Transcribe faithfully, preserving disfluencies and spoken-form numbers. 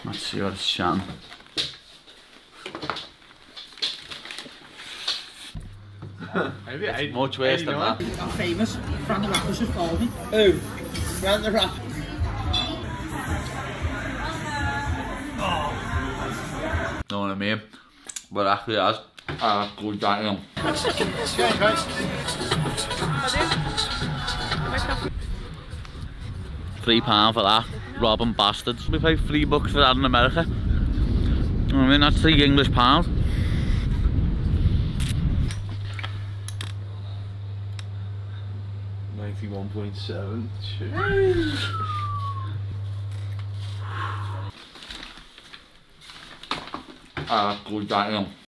Let's see what it's showing. It's much worse than that. I'm famous. Fran the Rappers just called me. Who? Fran the Rappers. Oh. Know what I mean? But actually has a good dining. Three pound for that. Robbing bastards. We pay three bucks for that in America. I mean, that's three English pounds. ninety-one point seven. Ah, good dining.